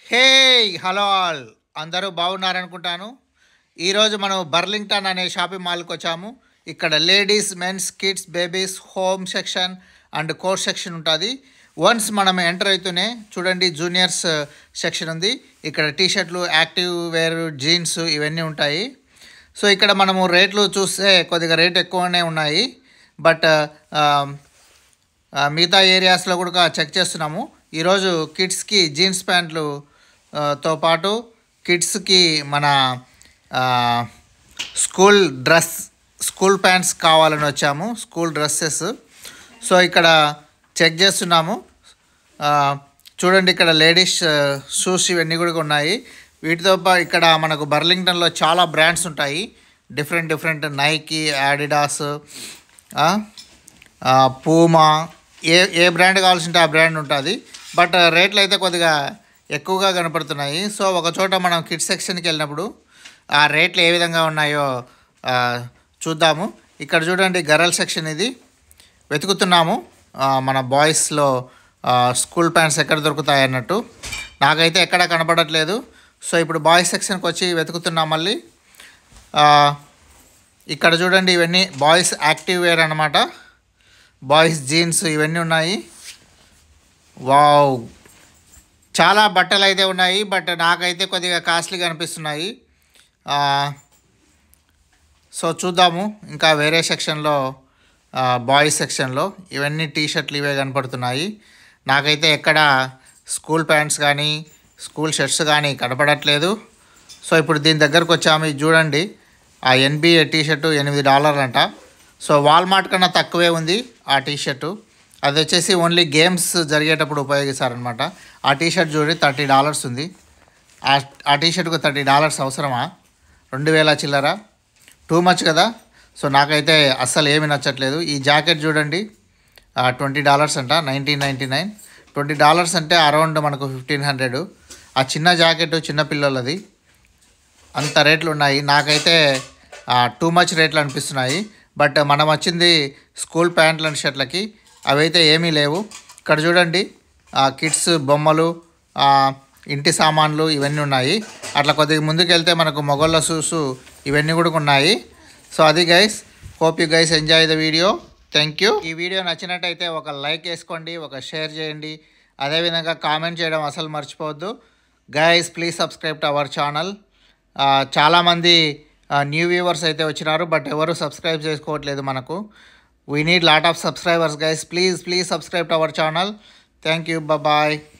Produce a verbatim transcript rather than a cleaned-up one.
Hey hello all అందరూ బాగున్నారనుకుంటాను. ఈరోజు మనం బర్లింగ్టన్ అనే షాపింగ్ మాల్కి వచ్చాము. ఇక్కడ ladies, mens, kids, babies, home section and course section ఉంటుంది. వన్స్ మనం ఎంటర్ అవుతూనే చూడండి జూనియర్స్ సెక్షన్ ఉంది. ఇక్కడ టీషర్ట్లు, యాక్టివ్ వేర్, జీన్స్ ఇవన్నీ ఉంటాయి. సో ఇక్కడ మనము రేట్లు చూస్తే కొద్దిగా రేట్ ఎక్కువనే ఉన్నాయి. బట్ మిగతా ఏరియాస్లో కూడా చెక్ చేస్తున్నాము. ఈరోజు కిడ్స్కి జీన్స్ ప్యాంట్లు తో పాటు కిడ్స్కి మన స్కూల్ డ్రెస్ స్కూల్ ప్యాంట్స్ కావాలని వచ్చాము. School dresses. సో ఇక్కడ చెక్ చేస్తున్నాము. చూడండి ఇక్కడ లేడీస్ షూస్ ఇవన్నీ కూడా ఉన్నాయి. వీటితో పాటు ఇక్కడ మనకు బర్లింగ్టన్లో చాలా బ్రాండ్స్ ఉంటాయి. Different different Nike, Adidas, Puma, ఏ ఏ బ్రాండ్ కావాల్సింటే ఆ బ్రాండ్ ఉంటుంది. బట్ రేట్లు అయితే కొద్దిగా ఎక్కువగా కనపడుతున్నాయి. సో ఒక చోట మనం కిడ్స్ సెక్షన్కి వెళ్ళినప్పుడు ఆ రేట్లు ఏ విధంగా ఉన్నాయో చూద్దాము. ఇక్కడ చూడండి గర్ల్ సెక్షన్ ఇది వెతుకుతున్నాము. మన బాయ్స్లో స్కూల్ ప్యాంట్స్ ఎక్కడ దొరుకుతాయి అన్నట్టు నాకైతే ఎక్కడ కనపడట్లేదు. సో ఇప్పుడు బాయ్స్ సెక్షన్కి వచ్చి వెతుకుతున్నాం. మళ్ళీ ఇక్కడ చూడండి ఇవన్నీ బాయ్స్ యాక్టివ్ వేర్ అన్నమాట. బాయ్స్ జీన్స్ ఇవన్నీ ఉన్నాయి. వావ్, చాలా బట్టలు అయితే ఉన్నాయి. బట్ నాకైతే కొద్దిగా కాస్ట్లీగా అనిపిస్తున్నాయి. సో చూద్దాము ఇంకా వేరే సెక్షన్లో, బాయ్స్ సెక్షన్లో ఇవన్నీ టీషర్ట్లు ఇవే కనపడుతున్నాయి. నాకైతే ఎక్కడ స్కూల్ ప్యాంట్స్ కానీ స్కూల్ షర్ట్స్ కానీ కనపడట్లేదు. సో ఇప్పుడు దీని దగ్గరకు వచ్చాము. ఇది చూడండి, ఆ ఎన్బిఏ టీషర్టు ఎనిమిది డాలర్లు అంట. సో వాల్మార్ట్ కన్నా తక్కువే ఉంది ఆ టీషర్టు. అది వచ్చేసి ఓన్లీ గేమ్స్ జరిగేటప్పుడు ఉపయోగిస్తారనమాట. ఆ టీషర్ట్ చూడండి థర్టీ డాలర్స్ ఉంది. ఆ ఆ టీషర్ట్కు థర్టీ డాలర్స్ అవసరమా? రెండు వేల చిల్లర, టూ మచ్ కదా. సో నాకైతే అస్సలు ఏమి నచ్చట్లేదు. ఈ జాకెట్ చూడండి ట్వంటీ డాలర్స్ అంట, nineteen ninety nine twenty dollars అంటే అరౌండ్ మనకు ఫిఫ్టీన్ హండ్రెడ్. ఆ చిన్న జాకెట్ చిన్న పిల్లలది, అంత రేట్లు ఉన్నాయి. నాకైతే టూ మచ్ రేట్లు అనిపిస్తున్నాయి. బట్ మనం వచ్చింది స్కూల్ ప్యాంట్లు అండ్ షర్ట్లకి, అవైతే ఏమీ లేవు. ఇక్కడ చూడండి కిడ్స్ బొమ్మలు, ఇంటి సామాన్లు ఇవన్నీ ఉన్నాయి. అట్లా కొద్దిగా ముందుకు వెళ్తే మనకు మొగళ్ళ షూస్ ఇవన్నీ కూడా ఉన్నాయి. సో అది guys, hope you guys enjoy the video. Thank you. ఈ వీడియో నచ్చినట్టయితే ఒక లైక్ వేసుకోండి, ఒక షేర్ చేయండి, అదేవిధంగా కామెంట్ చేయడం అసలు మర్చిపోవద్దు. Guys please subscribe to our channel. చాలామంది న్యూ వ్యూవర్స్ అయితే వచ్చినారు, బట్ ఎవరు సబ్స్క్రైబ్ చేసుకోవట్లేదు మనకు. We need lot of subscribers guys. Please please subscribe to our channel. Thank you. Bye bye.